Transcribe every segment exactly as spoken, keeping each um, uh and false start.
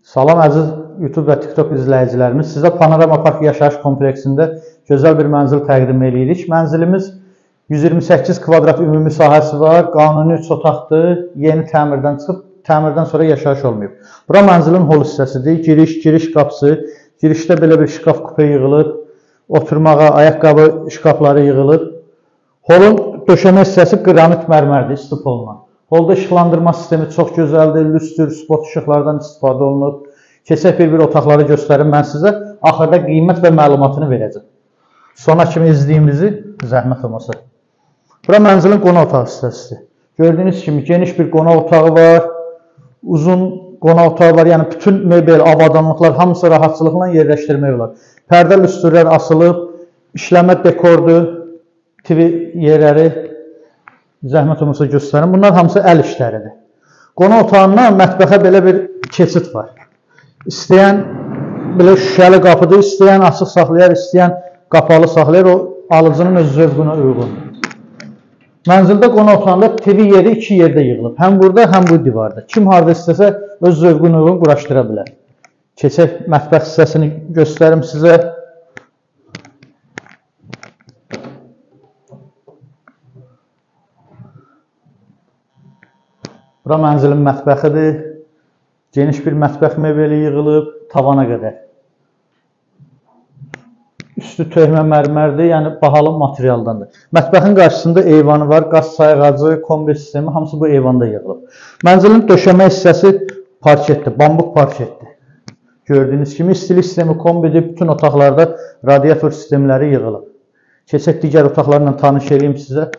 Salam əziz YouTube və TikTok izləyicilərimiz. Sizə Panorama Park yaşayış kompleksində gözəl bir mənzil təqdim edirik. Mənzilimiz yüz iyirmi səkkiz kvadrat ümumi sahəsi var. Qanuni üç otaqdır. Yeni təmirdən çıxıb, təmirdən sonra yaşayış olmayıb. Bura mənzilin hol hissəsidir. Giriş, giriş qapısı. Girişdə belə bir şkaf kupe yığılıb. Oturmağa, ayaqqabı şkafları yığılıb. Holun döşəmə hissəsi qranit mərmərdir, istif olunan. Holda işıqlandırma sistemi çox gözəldir, lüstür, spot işıqlardan istifadə olunub. Keçək bir-bir otaqları göstərim mən sizə. Axırda qiymət və məlumatını verəcəm. Sona kimi izləyimizi zəhmət olmasa. Bura mənzilin qonaq otağı hissəsidir. Gördüyünüz kimi geniş bir qonaq otağı var. Uzun qonaq otağı var. Yəni bütün mebel, avadanlıqlar hamısı rahatçılıqla yerləşdirmək olar. Pərdə lüstürlər asılıb, işləmə dekordur, T V yerləri zəhmət olmasa göstərim. Bunlar hamısı əl işləridir. Qonaq otağından mətbəxə belə bir keçid var. İstəyən belə şüşəli qapıdır, istəyən açıq saxlayar, istəyən qapalı saxlayar, o alıcının öz zövqünə uyğundur. Mənzildə qonaq otağında T V yeri iki yerdə yığılıb. Həm burada, həm bu divarda. Kim harada istəsə öz zövqünə uyğun quraşdıra bilər. Keçək mətbəx hissəsini göstərim sizə. Bura mənzilin mətbəxidir. Geniş bir mətbəx mebeli yığılıb tavana qədər. Üstü töhmə mərmərdir, yəni bahalı materialdandır. Mətbəxin qarşısında eyvanı var, qaz sayğacı, kombi sistemi, hamısı bu eyvanda yığılıb. Mənzilin döşəmə hissəsi parketdir, bambuq parketdir. Gördüyünüz kimi istilik sistemi kombidir, bütün otaqlarda radiator sistemləri yığılıb. Keçək digər otaqlarla tanış edeyim sizə.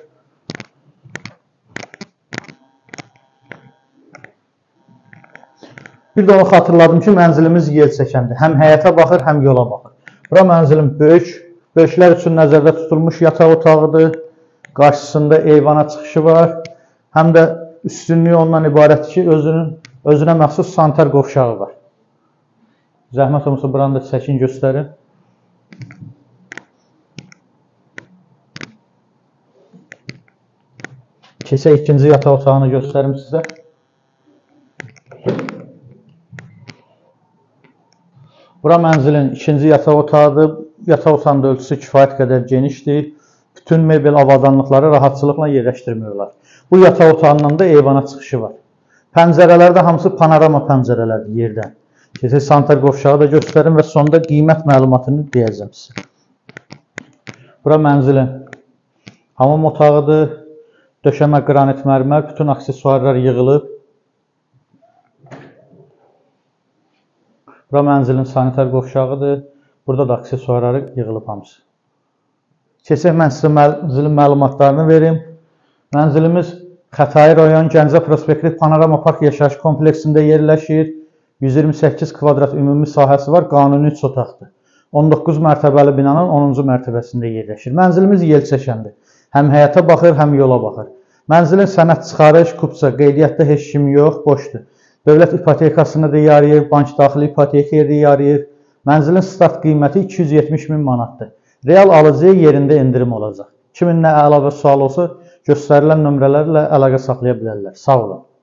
Bir də onu xatırladım ki, mənzilimiz yel çəkəndir. Həm həyata baxır, həm yola baxır. Bura mənzilin böyük, böyüklər üçün nəzərdə tutulmuş yataq otağıdır. Qarşısında eyvana çıxışı var. Həm də üstünlüyü ondan ibarətdir ki, özünün, özünə məxsus sanitar qovşağı var. Zəhmət olmasa buranı da çəkin göstərin. Keçək ikinci yataq otağını göstərim sizə. Bura mənzilin ikinci yataq otağıdır. Yataq otağının ölçüsü kifayət qədər genişdir. Bütün mebel avadanlıqları rahatçılıqla yerləşdirmək olar. Bu yataq otağından da eyvana çıxışı var. Pəncərələrdə hamısı panorama pəncərələrdir yerdən. Keçək sanitar qovşağı da göstərim və sonda qiymət məlumatını deyəcəm sizə. Bura mənzilin hamam otağıdır. Döşəmə qranit mərmər, bütün aksesuarlar yığılıb. Bura mənzilin sanitar qovşağıdır. Burada da aksesuarları yığılıb hamısı. Keçək mən sizə mənzilin məlumatlarını verim. Mənzilimiz Xətai rayon Gəncə prospekti Panorama Park yaşayış kompleksində yerləşir. yüz iyirmi səkkiz kvadrat ümumi sahəsi var. Qanuni üç otaqdır. on doqquz mərtəbəli binanın onuncu mərtəbəsində yerləşir. Mənzilimiz yel çəkəndir. Həm həyata baxır, həm yola baxır. Mənzilin sənəd çıxarış, kupça, qeydiyyatda heç kim yox, boşdur. Dövlət ipotekasını da yarayır, bank daxili ipotekaya da yarayır. Mənzilin start qiyməti iki yüz yetmiş min manatdır. Real alıcıya yerində endirim olacaq. Kimin nə əlavə sual olsa göstərilən nömrələrlə əlaqə saxlaya bilərlər. Sağ olun.